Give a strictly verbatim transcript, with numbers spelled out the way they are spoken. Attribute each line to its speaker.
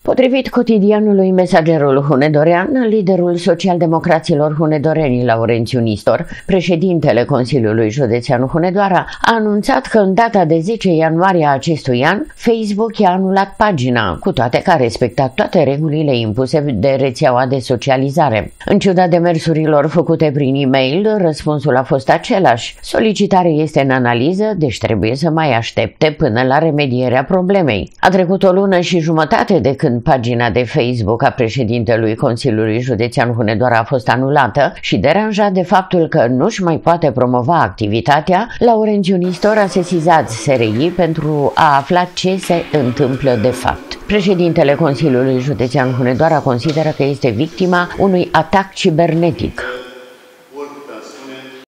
Speaker 1: Potrivit cotidianului Mesagerul Hunedorean, liderul social-democraților hunedoreni Laurențiu Nistor, președintele Consiliului Județean Hunedoara, a anunțat că în data de zece ianuarie a acestui an, Facebook i-a anulat pagina, cu toate că a respectat toate regulile impuse de rețeaua de socializare. În ciuda demersurilor făcute prin e-mail, răspunsul a fost același. Solicitarea este în analiză, deci trebuie să mai aștepte până la remedierea problemei. A trecut o lună și jumătate de când pagina de Facebook a președintelui Consiliului Județean Hunedoara a fost anulată și deranjat de faptul că nu-și mai poate promova activitatea, Laurențiu Nistor a sesizat S R I pentru a afla ce se întâmplă de fapt. Președintele Consiliului Județean Hunedoara consideră că este victima unui atac cibernetic.